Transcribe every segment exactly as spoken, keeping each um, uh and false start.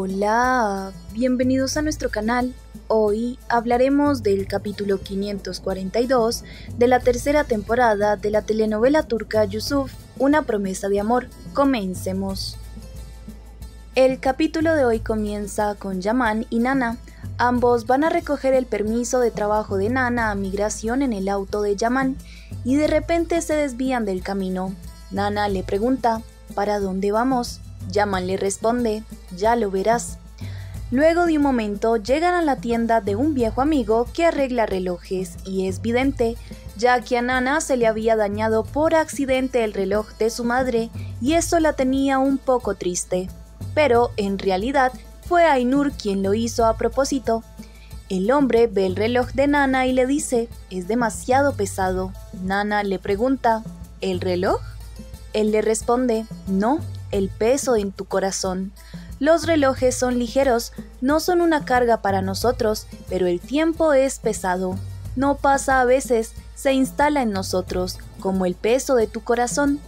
Hola, bienvenidos a nuestro canal. Hoy hablaremos del capítulo quinientos cuarenta y dos de la tercera temporada de la telenovela turca Yusuf, una promesa de amor. Comencemos. El capítulo de hoy comienza con Yaman y Nana. Ambos van a recoger el permiso de trabajo de Nana a migración en el auto de Yaman y de repente se desvían del camino. Nana le pregunta, ¿para dónde vamos? Yaman le responde, ya lo verás. Luego de un momento llegan a la tienda de un viejo amigo que arregla relojes y es vidente, ya que a Nana se le había dañado por accidente el reloj de su madre y eso la tenía un poco triste. Pero en realidad fue Ainur quien lo hizo a propósito. El hombre ve el reloj de Nana y le dice, es demasiado pesado. Nana le pregunta, ¿el reloj? Él le responde, no, el peso en tu corazón. Los relojes son ligeros, no son una carga para nosotros, pero el tiempo es pesado. No pasa a veces, se instala en nosotros, como el peso de tu corazón.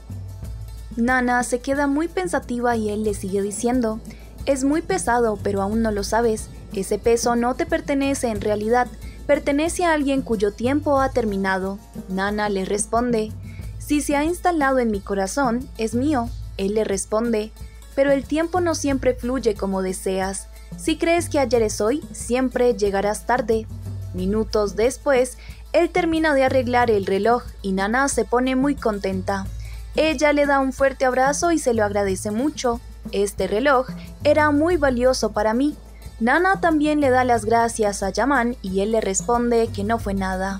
Nana se queda muy pensativa y él le sigue diciendo, es muy pesado, pero aún no lo sabes. Ese peso no te pertenece en realidad, pertenece a alguien cuyo tiempo ha terminado. Nana le responde, si se ha instalado en mi corazón, es mío. Él le responde, pero el tiempo no siempre fluye como deseas. Si crees que ayer es hoy, siempre llegarás tarde. Minutos después, él termina de arreglar el reloj y Nana se pone muy contenta. Ella le da un fuerte abrazo y se lo agradece mucho. Este reloj era muy valioso para mí. Nana también le da las gracias a Yaman y él le responde que no fue nada.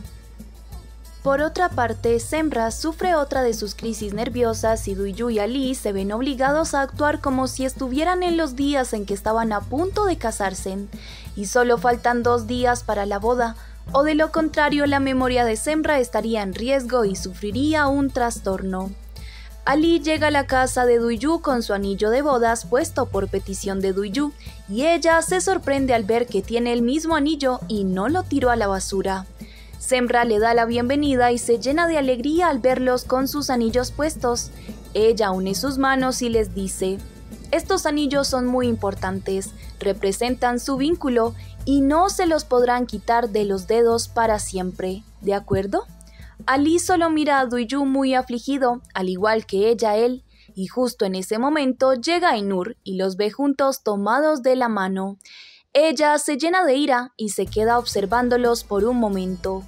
Por otra parte, Semra sufre otra de sus crisis nerviosas y Duygu y Ali se ven obligados a actuar como si estuvieran en los días en que estaban a punto de casarse, y solo faltan dos días para la boda, o de lo contrario la memoria de Semra estaría en riesgo y sufriría un trastorno. Ali llega a la casa de Duygu con su anillo de bodas puesto por petición de Duygu, y ella se sorprende al ver que tiene el mismo anillo y no lo tiró a la basura. Semra le da la bienvenida y se llena de alegría al verlos con sus anillos puestos. Ella une sus manos y les dice, estos anillos son muy importantes, representan su vínculo y no se los podrán quitar de los dedos para siempre, ¿de acuerdo? Ali solo mira a Duygu muy afligido, al igual que ella a él, y justo en ese momento llega Ainur y los ve juntos tomados de la mano. Ella se llena de ira y se queda observándolos por un momento.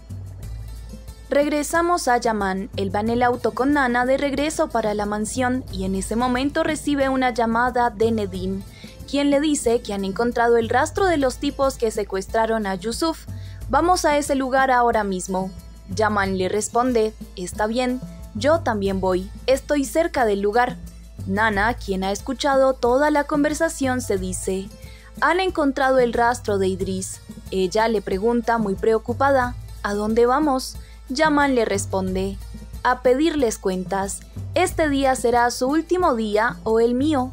Regresamos a Yaman. Él va en el auto con Nana de regreso para la mansión y en ese momento recibe una llamada de Nedim, quien le dice que han encontrado el rastro de los tipos que secuestraron a Yusuf. Vamos a ese lugar ahora mismo. Yaman le responde, está bien, yo también voy, estoy cerca del lugar. Nana, quien ha escuchado toda la conversación, se dice, han encontrado el rastro de Idris. Ella le pregunta muy preocupada, ¿a dónde vamos? Yaman le responde, a pedirles cuentas. Este día será su último día o el mío.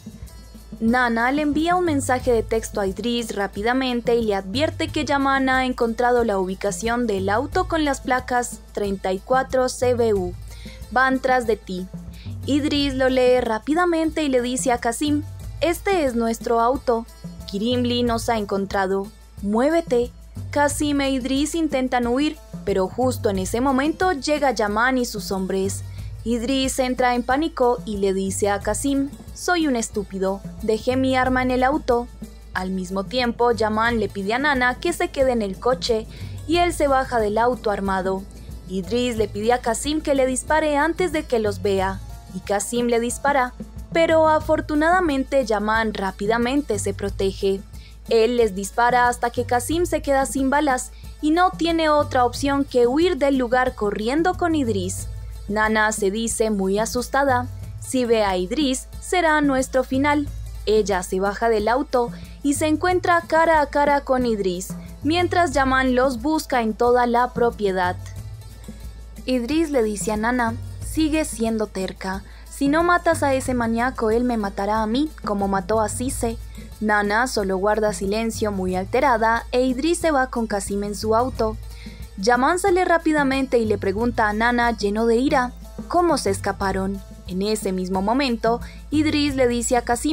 Nana le envía un mensaje de texto a Idris rápidamente y le advierte que Yaman ha encontrado la ubicación del auto con las placas treinta y cuatro C B U. Van tras de ti. Idris lo lee rápidamente y le dice a Qasim, este es nuestro auto. Kirimli nos ha encontrado. Muévete. Qasim e Idris intentan huir, pero justo en ese momento llega Yaman y sus hombres. Idris entra en pánico y le dice a Qasim, soy un estúpido, dejé mi arma en el auto. Al mismo tiempo, Yaman le pide a Nana que se quede en el coche y él se baja del auto armado. Idris le pide a Qasim que le dispare antes de que los vea, y Qasim le dispara, pero afortunadamente Yaman rápidamente se protege. Él les dispara hasta que Qasim se queda sin balas y no tiene otra opción que huir del lugar corriendo con Idris. Nana se dice muy asustada, si ve a Idris será nuestro final. Ella se baja del auto y se encuentra cara a cara con Idris, mientras Yaman los busca en toda la propiedad. Idris le dice a Nana, sigue siendo terca, si no matas a ese maníaco él me matará a mí como mató a Cisse. Nana solo guarda silencio muy alterada e Idris se va con Qasim en su auto. Yaman sale rápidamente y le pregunta a Nana lleno de ira, ¿cómo se escaparon? En ese mismo momento, Idris le dice a Qasim,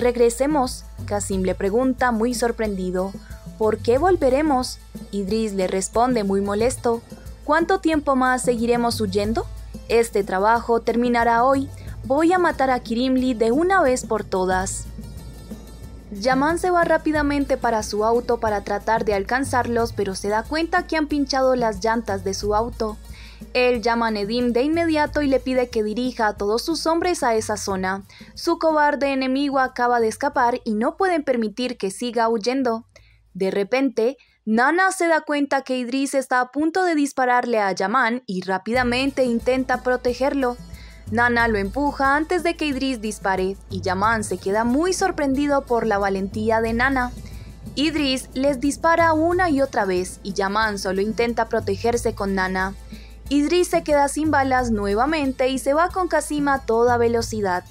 regresemos. Qasim le pregunta muy sorprendido. ¿Por qué volveremos? Idris le responde muy molesto. ¿Cuánto tiempo más seguiremos huyendo? Este trabajo terminará hoy. Voy a matar a Kirimli de una vez por todas. Yaman se va rápidamente para su auto para tratar de alcanzarlos, pero se da cuenta que han pinchado las llantas de su auto. Él llama a Nedim de inmediato y le pide que dirija a todos sus hombres a esa zona. Su cobarde enemigo acaba de escapar y no pueden permitir que siga huyendo. De repente, Nana se da cuenta que Idris está a punto de dispararle a Yaman y rápidamente intenta protegerlo. Nana lo empuja antes de que Idris dispare y Yaman se queda muy sorprendido por la valentía de Nana. Idris les dispara una y otra vez y Yaman solo intenta protegerse con Nana. Idris se queda sin balas nuevamente y se va con Qasim a toda velocidad.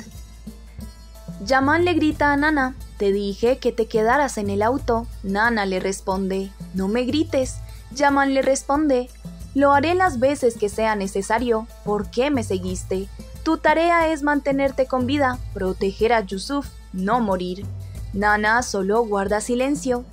Yaman le grita a Nana, «Te dije que te quedaras en el auto». Nana le responde, «No me grites». Yaman le responde, «Lo haré las veces que sea necesario. ¿Por qué me seguiste? Tu tarea es mantenerte con vida, proteger a Yusuf, no morir». Nana solo guarda silencio.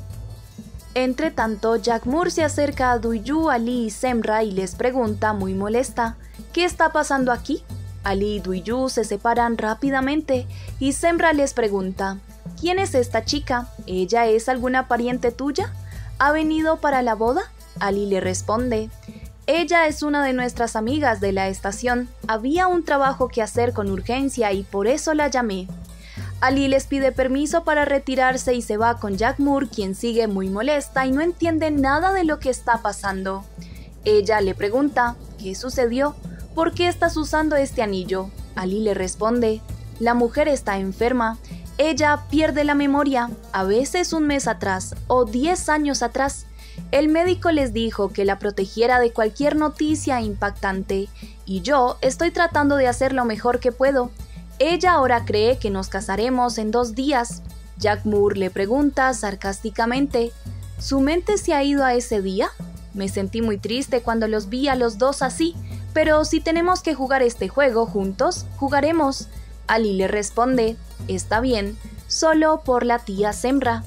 Entre tanto, Jaghmur se acerca a Duyu, Ali y Semra y les pregunta muy molesta, ¿qué está pasando aquí? Ali y Duyu se separan rápidamente y Semra les pregunta, ¿quién es esta chica? ¿Ella es alguna pariente tuya? ¿Ha venido para la boda? Ali le responde, ella es una de nuestras amigas de la estación, había un trabajo que hacer con urgencia y por eso la llamé. Ali les pide permiso para retirarse y se va con Jaghmur, quien sigue muy molesta y no entiende nada de lo que está pasando. Ella le pregunta, ¿qué sucedió? ¿Por qué estás usando este anillo? Ali le responde, la mujer está enferma. Ella pierde la memoria, a veces un mes atrás o diez años atrás. El médico les dijo que la protegiera de cualquier noticia impactante y yo estoy tratando de hacer lo mejor que puedo. Ella ahora cree que nos casaremos en dos días. Jaghmur le pregunta sarcásticamente, ¿su mente se ha ido a ese día? Me sentí muy triste cuando los vi a los dos así, pero si tenemos que jugar este juego juntos, jugaremos. Ali le responde, está bien, solo por la tía Semra.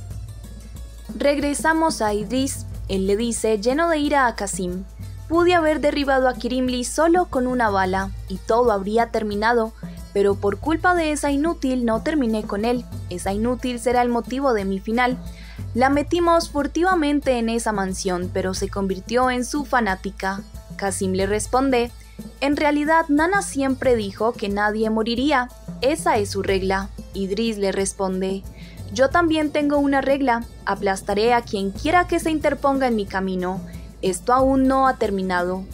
Regresamos a Idris. Él le dice, lleno de ira a Qasim, pude haber derribado a Kirimli solo con una bala y todo habría terminado. Pero por culpa de esa inútil no terminé con él. Esa inútil será el motivo de mi final. La metimos furtivamente en esa mansión, pero se convirtió en su fanática. Qasim le responde, en realidad Nana siempre dijo que nadie moriría. Esa es su regla. Idris le responde, yo también tengo una regla. Aplastaré a quien quiera que se interponga en mi camino. Esto aún no ha terminado.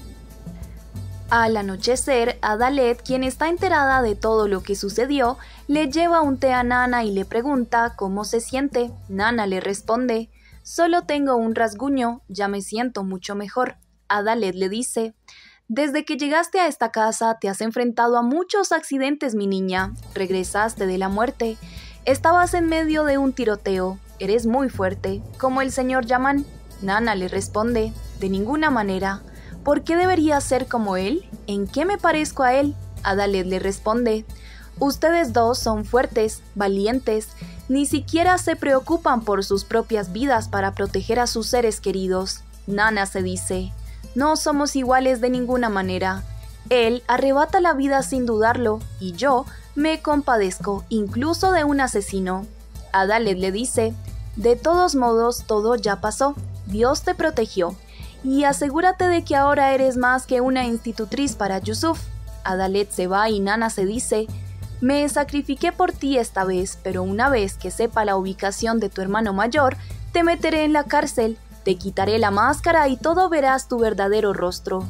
Al anochecer, Adalet, quien está enterada de todo lo que sucedió, le lleva un té a Nana y le pregunta cómo se siente. Nana le responde, solo tengo un rasguño, ya me siento mucho mejor. Adalet le dice, desde que llegaste a esta casa te has enfrentado a muchos accidentes, mi niña. Regresaste de la muerte. Estabas en medio de un tiroteo. Eres muy fuerte, como el señor Yaman. Nana le responde, de ninguna manera. ¿Por qué debería ser como él? ¿En qué me parezco a él? Adalet le responde, ustedes dos son fuertes, valientes, ni siquiera se preocupan por sus propias vidas para proteger a sus seres queridos. Nana se dice, no somos iguales de ninguna manera. Él arrebata la vida sin dudarlo y yo me compadezco incluso de un asesino. Adalet le dice, de todos modos todo ya pasó, Dios te protegió. Y asegúrate de que ahora eres más que una institutriz para Yusuf. Adalet se va y Nana se dice, me sacrifiqué por ti esta vez, pero una vez que sepa la ubicación de tu hermano mayor, te meteré en la cárcel, te quitaré la máscara y todo verás tu verdadero rostro.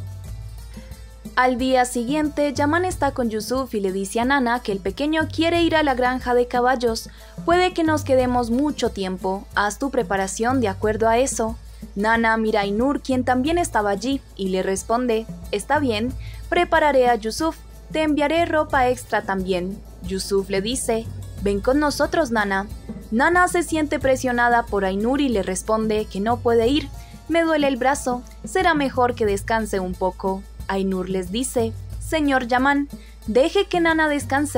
Al día siguiente, Yaman está con Yusuf y le dice a Nana que el pequeño quiere ir a la granja de caballos. Puede que nos quedemos mucho tiempo, haz tu preparación de acuerdo a eso. Nana mira a Ainur, quien también estaba allí, y le responde, está bien, prepararé a Yusuf, te enviaré ropa extra también. Yusuf le dice, ven con nosotros, Nana. Nana se siente presionada por Ainur y le responde que no puede ir, me duele el brazo, será mejor que descanse un poco. Ainur les dice, señor Yaman, deje que Nana descanse.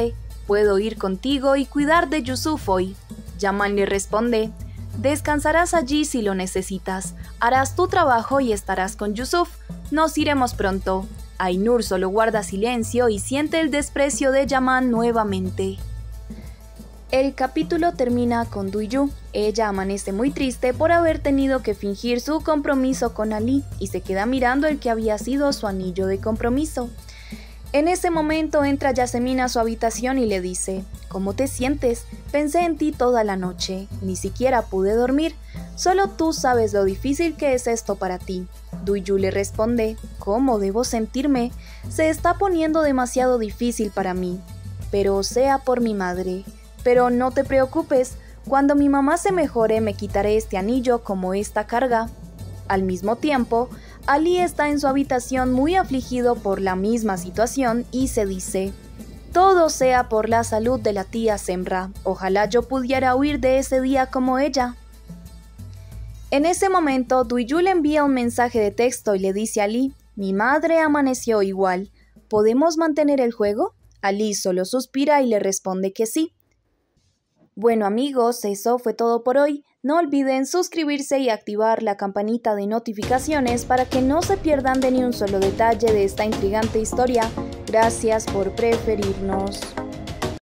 Puedo ir contigo y cuidar de Yusuf hoy. Yaman le responde, descansarás allí si lo necesitas, harás tu trabajo y estarás con Yusuf, nos iremos pronto. Ainur solo guarda silencio y siente el desprecio de Yaman nuevamente. El capítulo termina con Duyu. Ella amanece muy triste por haber tenido que fingir su compromiso con Ali y se queda mirando el que había sido su anillo de compromiso. En ese momento entra Yasemin a su habitación y le dice, ¿cómo te sientes? Pensé en ti toda la noche, ni siquiera pude dormir, solo tú sabes lo difícil que es esto para ti. Duyu le responde, ¿cómo debo sentirme? Se está poniendo demasiado difícil para mí, pero sea por mi madre. Pero no te preocupes, cuando mi mamá se mejore me quitaré este anillo como esta carga. Al mismo tiempo, Ali está en su habitación muy afligido por la misma situación y se dice, todo sea por la salud de la tía Semra, ojalá yo pudiera huir de ese día como ella. En ese momento, Duyu le envía un mensaje de texto y le dice a Ali, mi madre amaneció igual, ¿podemos mantener el juego? Ali solo suspira y le responde que sí. Bueno amigos, eso fue todo por hoy. No olviden suscribirse y activar la campanita de notificaciones para que no se pierdan de ni un solo detalle de esta intrigante historia. Gracias por preferirnos.